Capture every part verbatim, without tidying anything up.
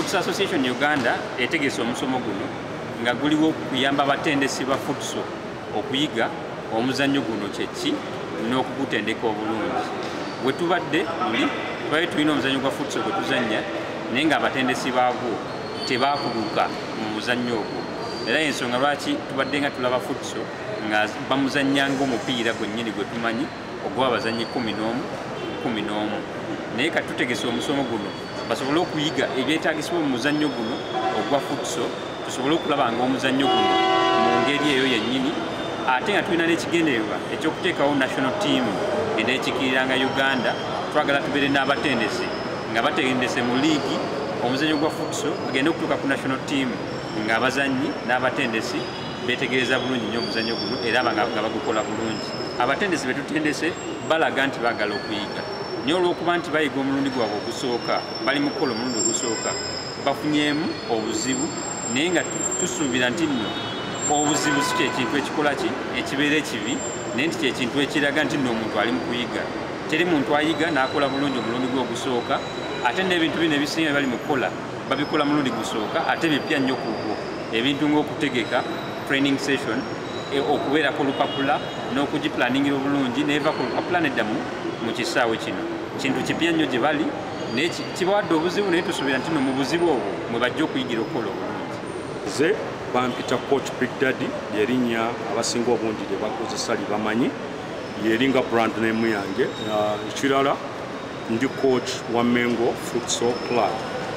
Futsal Association Uganda etegese omusomo guno nga guliwo kuyamba abatendesi ba futsal okuyiga omuzannyo guno kyeki n'okugutendeka obulungi. Bwe tubadde luli twali tulina omuzannyo gwa futsal gwe tuzannya naye nga abatendesi baagwo tebaakuluka mu muzannyo ogwo. Era ensonga lwaki tubadde nga tulaba futsal nga bamuzannyanga omupiira gwennyini gwe tumanyi ogw'abazannyi kkumi n'omu kkumi n'omu. Naye kati tutegese omusomo guno basobole okuyiga ebyetaagisibwa mu muzannyo guno ogwa futsal, tusobole okulaba nga omuzannyo guno mu ngeri eyo yennyini, ate nga tulina n'ekigendererwa ekyokuteekawo national team eneekikiriranga Uganda. Twagala tubeere n'abatendesi nga batendese mu liigi omuzannyo gwa futsal bagende okutuuka ku national team nga abazannyi n'abatendesi beetegereza bulungi nnyo omuzannyo guno era nga bagukola bulungi. Abatendesi betutendese balaga nti baagala okuyiga naye olw'okuba nti bayiga omulundi gwabwe ogusooka, bali mu kukola omulundi ogusooka, bafunyeemu obuzibu, naye nga tusuubira nti nno obuzibu si kyekintu ekikola ki ekibeera ekibi, naye nti kyekintu ekiraga nti nno omuntu ali mu kuyiga. Teri muntu ayiga n'akola bulungi omulundi gwe ogusooka ate n'ebintu bino ebisinga bali mu kukola babikola mulundi gusooka ate bipya nnyo ku gwo. Ebintu ng'okutegeka training session, okubeerako olupapula n'okugiplaningira obulungi n'eva ku lupapula nedda mu kisaawe kino, kintu kipya nnyo gye bali naye kibawadde obuzibu, naye tusuubira nti no mu buzibu obwo mwe bajja okuyigira okukola obulungi. Nze bampita coach Big Daddy lyerinnya abasinga obungi lye bakozesa libamanyi, lyeringa brand name yange. Ekirala ndi coach wa Mengo Futsal Club.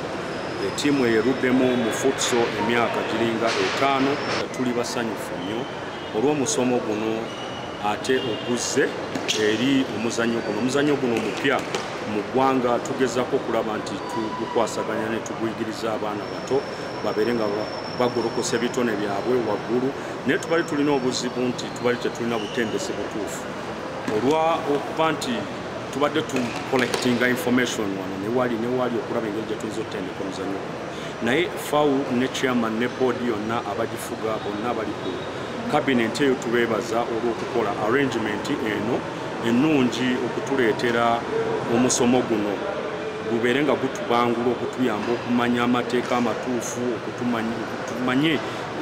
Etiimu eyeruddemu mu futsal emyaka giringa etaano. Tuli basanyufu nnyo olw'omusomo guno ate oguzze eri omuzannyo guno. Omuzannyo guno mupya mu ggwanga, tugezako okulaba nti tugukwasaganya ne tuguyigiriza abaana bato babeere nga bagolokosa ebitone byabwe waggulu, naye tubali tulina obuzibu nti tubali tetulina butendesi butuufu olwa okuba nti tubadde tu collectinga information wano newali newali okulaba engeri gye tuyinza okutendeka omuzannyo guno, naye F A U ne chairman ne board yonna abagifuga bonna bali ku cabinet eyo tubeebaza olw'okukola arrangement eno ennungi okutuleetera omusomo guno gubeere nga gutubangula okutuyamba okumanya amateeka amatuufu, okutumanye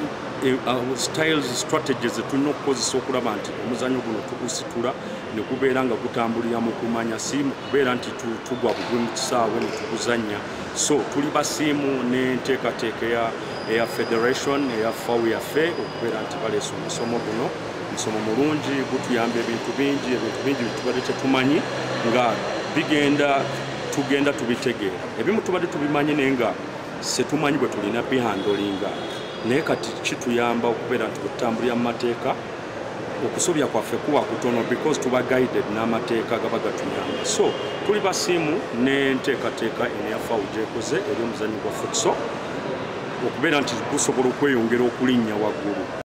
styles strategies tulina okukozesa okulaba nti omuzannyo guno tugusitula ne gubeera nga gutambulira mu kumanya, si kubeera nti tugwa bugwe mu kisaawe ne tuguzannya. So tuli basiimu n'enteekateeka eya federation eya F A U yaffe okubeera nti baleese omusomo guno. Omusomo mulungi gutuyamba ebintu bingi, ebintu bingi tubadde tetumanyi nga bigenda tugenda tubitegeera. Ebimu tubadde tubimanyi naye nga setumanyi bwe tulina bihandolinga, naye kati kituyamba okubeera nti tutambulira mu mateeka. Okusobya kwaffe kuba kutono because tuba guided n'amateeka gaba gatuyamba. So tuli basiimu n'enteekateeka eya F A U gyekoze eri omuzannyo gwa futsal okubeera nti gusobola okweyongera okulinnya waggulu.